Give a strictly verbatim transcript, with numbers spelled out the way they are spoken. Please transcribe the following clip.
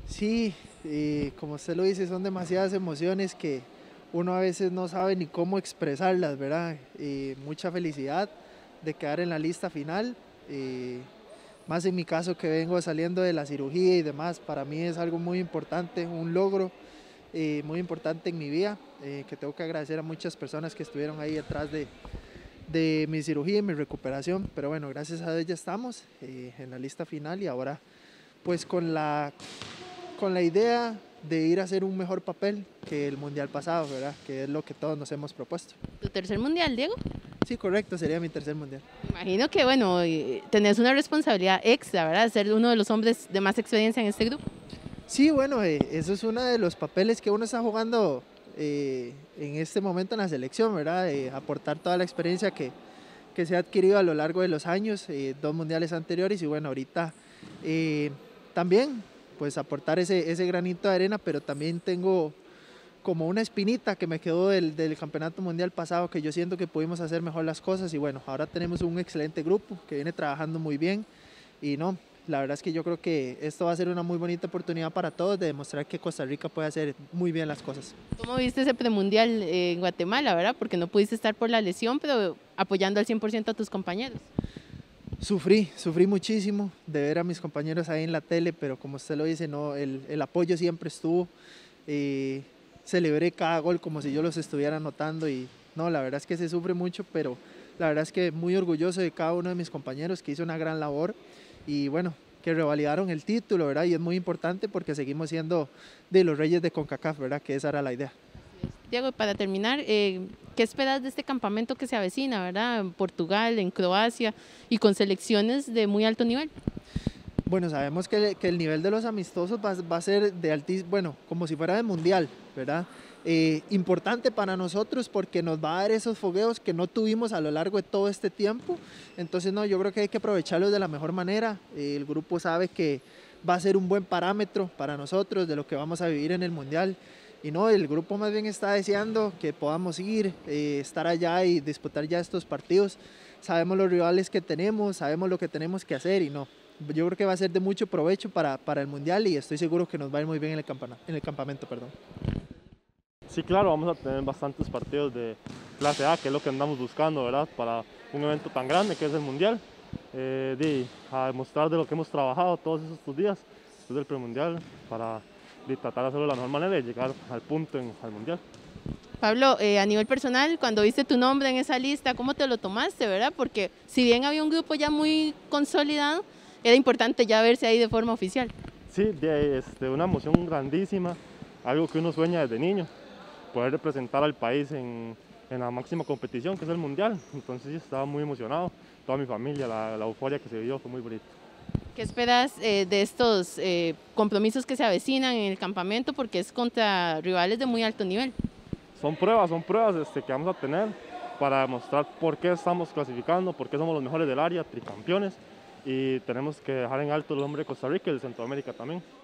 Sí, y como usted lo dice, son demasiadas emociones que uno a veces no sabe ni cómo expresarlas, ¿verdad? Y mucha felicidad de quedar en la lista final, y más en mi caso que vengo saliendo de la cirugía y demás, para mí es algo muy importante, un logro eh, muy importante en mi vida, eh, que tengo que agradecer a muchas personas que estuvieron ahí detrás de, de mi cirugía y mi recuperación, pero bueno, gracias a Dios ya estamos eh, en la lista final y ahora pues con la con la idea de ir a hacer un mejor papel que el mundial pasado, ¿verdad? Que es lo que todos nos hemos propuesto. ¿Tu tercer mundial, Diego? Sí, correcto, sería mi tercer mundial. Imagino que, bueno, eh, tenés una responsabilidad extra, ¿verdad? Ser uno de los hombres de más experiencia en este grupo. Sí, bueno, eh, eso es uno de los papeles que uno está jugando eh, en este momento en la selección, ¿verdad? Eh, aportar toda la experiencia que, que se ha adquirido a lo largo de los años, eh, dos mundiales anteriores y bueno, ahorita eh, también pues aportar ese, ese granito de arena, pero también tengo como una espinita que me quedó del, del campeonato mundial pasado, que yo siento que pudimos hacer mejor las cosas y bueno, ahora tenemos un excelente grupo que viene trabajando muy bien y no, la verdad es que yo creo que esto va a ser una muy bonita oportunidad para todos de demostrar que Costa Rica puede hacer muy bien las cosas. ¿Cómo viste ese premundial eh, en Guatemala, verdad? Porque no pudiste estar por la lesión, pero apoyando al cien por ciento a tus compañeros. Sufrí, sufrí muchísimo de ver a mis compañeros ahí en la tele, pero como usted lo dice, no, el, el apoyo siempre estuvo. Eh, celebré cada gol como si yo los estuviera anotando y no, la verdad es que se sufre mucho, pero la verdad es que muy orgulloso de cada uno de mis compañeros que hizo una gran labor y bueno, que revalidaron el título, ¿verdad? Y es muy importante porque seguimos siendo de los reyes de CONCACAF, ¿verdad? Que esa era la idea. Diego, para terminar, eh, ¿qué esperas de este campamento que se avecina, verdad? En Portugal, en Croacia y con selecciones de muy alto nivel. Bueno, sabemos que, que el nivel de los amistosos va, va a ser de altísimo, bueno, como si fuera de mundial, ¿verdad? Eh, importante para nosotros porque nos va a dar esos fogueos que no tuvimos a lo largo de todo este tiempo. Entonces, no, yo creo que hay que aprovecharlos de la mejor manera. Eh, el grupo sabe que va a ser un buen parámetro para nosotros de lo que vamos a vivir en el mundial. Y no, el grupo más bien está deseando que podamos ir, eh, estar allá y disputar ya estos partidos. Sabemos los rivales que tenemos, sabemos lo que tenemos que hacer y no, yo creo que va a ser de mucho provecho para, para el mundial y estoy seguro que nos va a ir muy bien en el, en el campamento. Perdón. Sí, claro, vamos a tener bastantes partidos de clase A, que es lo que andamos buscando, ¿verdad? Para un evento tan grande que es el mundial. Eh, de, a demostrar de lo que hemos trabajado todos estos días después del premundial para de tratar de hacerlo de la mejor manera y llegar al punto en, al mundial. Pablo, eh, a nivel personal, cuando viste tu nombre en esa lista, ¿cómo te lo tomaste, verdad? Porque si bien había un grupo ya muy consolidado, era importante ya verse ahí de forma oficial. Sí, de, este, una emoción grandísima, algo que uno sueña desde niño, poder representar al país en, en la máxima competición que es el mundial. Entonces sí, estaba muy emocionado, toda mi familia, la, la euforia que se vivió fue muy bonito. ¿Qué esperas eh, de estos eh, compromisos que se avecinan en el campamento? Porque es contra rivales de muy alto nivel. Son pruebas, son pruebas este, que vamos a tener para demostrar por qué estamos clasificando, por qué somos los mejores del área, tricampeones, y tenemos que dejar en alto el nombre de Costa Rica y de Centroamérica también.